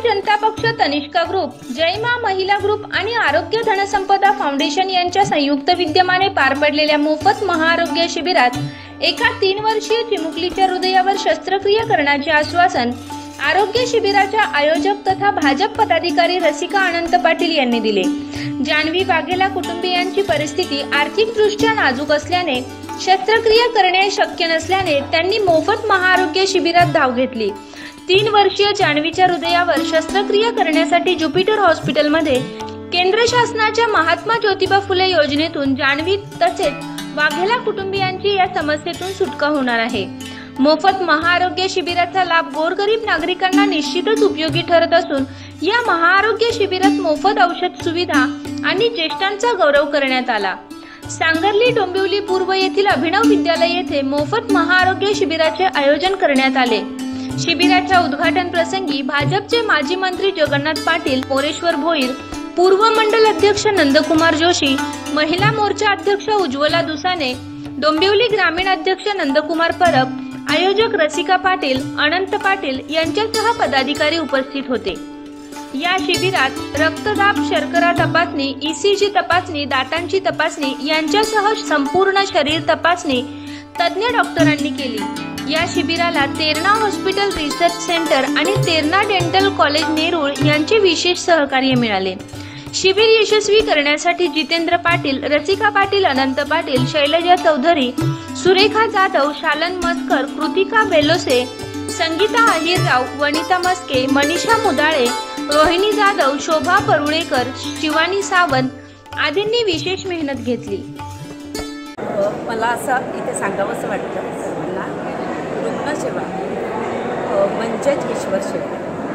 जनता पक्ष तनिष्का ग्रुप, जय मां महिला ग्रुप आणि आरोग्य धनसंपदा फाउंडेशन यांच्या संयुक्त विद्यमाने पार पडलेल्या मोफत महाआरोग्य शिबिरात एका 3 वर्षीय चिमुकलीच्या हृदयावर शस्त्रक्रिया करण्याचे आश्वासन आरोग्य शिबिराच्या आयोजक तथा भाजप पदाधिकारी रसिका अनंत पाटील यांनी दिले। जान्हवी वाघेला कुटुंबियांची परिस्थिती आर्थिकदृष्ट्या नाजूक असल्याने शस्त्रक्रिया करणे शक्य नसल्याने त्यांनी मोफत महाआरोग्य शिबिरात धाव घेतली। 3 वर्षीय जान्हवीच्या हृदयावर शस्त्रक्रिया करण्यासाठी ज्युपिटर हॉस्पिटलमध्ये केंद्र शासनाच्या महात्मा ज्योतिबा फुले योजनेतून जान्हवी तसेच वाघेला कुटुंबियांची या समस्येतून सुटका होणार आहे। मोफत महाआरोग्य शिबिराचा लाभ गोरगरीब नागरिकांना निश्चितच उपयोगी ठरत असून या महाआरोग्य शिबिरात मोफत औषध सुविधा आणि ज्येष्ठांचा गौरव करण्यात आला। सांगर्ली डोंबिवली पूर्व येथील अभिनव विद्यालय येथे मोफत महाआरोग्य शिबिराचे आयोजन करण्यात आले। शिबिराच्या उद्घाटन प्रसंगी भाजपचे माजी मंत्री जगन्नाथ पाटील, मोरेश्वर भोईर, पूर्व मंडल अध्यक्ष नंदकुमार जोशी, महिला मोर्चा अध्यक्ष उज्ज्वला दुसाने, डोंबिवली ग्रामीण अध्यक्ष नंदकुमार परब, आयोजक रसिका पाटील, अनंत पाटील यांच्यासह पदाधिकारी उपस्थित होते। या शिबिरात रक्तदाब, शर्करा तपासणी, ECG तपासणी, दातांची तपासणी यांच्यासह संपूर्ण शरीर तपासणी तज्ञ डॉक्टरांनी केली। या शिबिराला तेरणा हॉस्पिटल रिसर्च सेंटर आणि तेरणा डेंटल कॉलेज नेरूळ यांचे विशेष सहकार्य मिळाले। शिबिर यशस्वी करण्यासाठी जितेंद्र पाटील, रसिका पाटील, अनंत पाटील, शैलजा चौधरी, सुरेखा जाधव, शालन मस्कर, कृतिका बेलोसे, संगीता अहिरराव, वनिता मस्के, मनीषा मुदाळे, रोहिणी जाधव, शोभा परुळेकर, शिवानी सावंत आदींनी विशेष मेहनत घेतली। मला असं इथे सांगावंसं वाटतं सर्वांना, रुग्णसेवा म्हणजेच ईश्वर सेवा।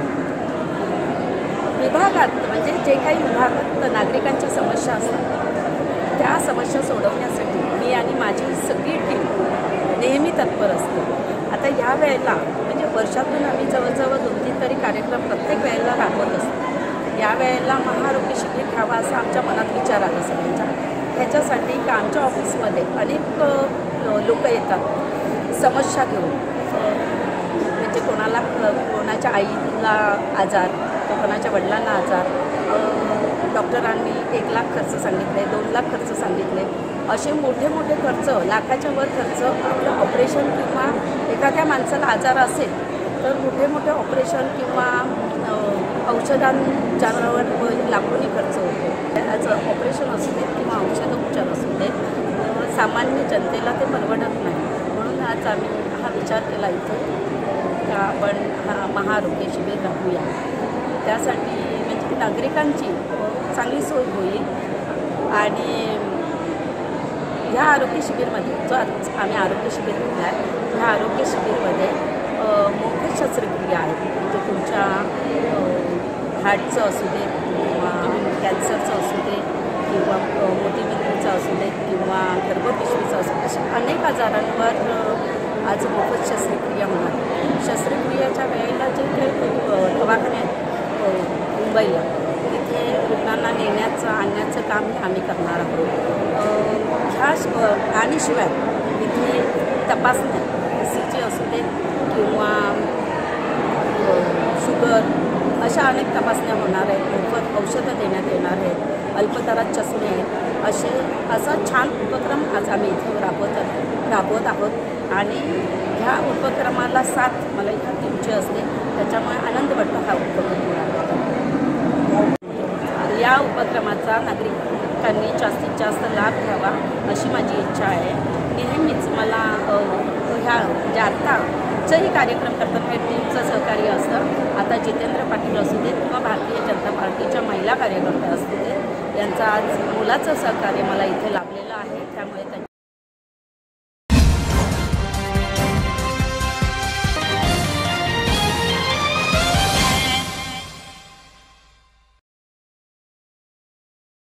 विभागात म्हणजे जे काही विभागात नागरिकांच्या समस्या असतात त्या समस्या सोडवण्यासाठी मी आणि माझी सगळी टीम नेहमी तत्पर असते। आता या वेळेला म्हणजे वर्षातून आम्ही जवळजवळ 2-3 तरी कार्यक्रम प्रत्येक वेळेला राबवत असतो। या वेळेला महाआरोग्य शिबिर घ्यावा असा आमच्या मनात विचार आला सगळ्यांच्या। ह्याच्यासाठी की आमच्या ऑफिसमध्ये अनेक लोक येतात समस्या घेऊन, म्हणजे कोणाच्या आईला आजार, कोणाच्या वडिलांना आजार, डॉक्टरांनी 1 लाख खर्च सांगितले, 2 लाख खर्च सांगितले, असे मोठे मोठे खर्च, लाखाच्या वर खर्च आपलं ऑपरेशन किंवा एखाद्या आजार असेल तर मोठे मोठे ऑपरेशन किंवा औषधांच्यावर लाखोनी खर्च होतो। त्याचं ऑपरेशन असू देत किंवा औषधोपचार असू देत सामान्य जनतेला ते परवडत नाही। म्हणून आज आम्ही हा विचार केला इथे का आपण हा महाआरोग्य शिबिर राबवूया। त्यासाठी म्हणजे नागरिकांची चांगली सोय होईल आणि ह्या आरोग्य शिबिरमध्ये जो आज आम्ही आरोग्य शिबिर घेतला आहे ह्या आरोग्य शिबिरमध्ये मोफत शस्त्रक्रिया आहेत। म्हणजे तुमच्या हार्टचं असू दे किंवा कॅन्सरचं असू दे किंवा मोतीबिंदूचं असू दे किंवा गर्भपिशवीचं असू दे, अशा अनेक आजारांवर आज मोफत शस्त्रक्रिया होणार। शस्त्रक्रियेच्या वेळेला जे काही दवाखान्यात मुंबईला तिथे रुग्णांना नेण्याचं आणण्याचं काम आम्ही करणार आहोत। आणि शिवाय इथे तपासण्या ECG असू दे किंवा शुगर अशा अनेक तपासण्या होणार आहेत। मोफत औषधं देण्यात येणार आहेत, अल्पदरात चष्मे आहेत। असा छान उपक्रम आज आम्ही इथे राबवत आहोत आणि ह्या उपक्रमाला साथ मला ह्या टीमची असते, त्याच्यामुळे आनंद वाटतो हा उपक्रम या उपक्रमाचा नागरिकांनी जास्तीत जास्त लाभ घ्यावा अशी माझी इच्छा आहे। नेहमीच मला ह्या म्हणजे आत्ताचंही कार्यक्रम करताना हे टीमचं सहकार्य असतं। आता जितेंद्र पाटील असू देत किंवा भारतीय जनता पार्टीच्या महिला कार्यकर्त्या असू देत, यांचं आज मोलाचं सहकार्य मला इथे लाभलेलं आहे। त्यामुळे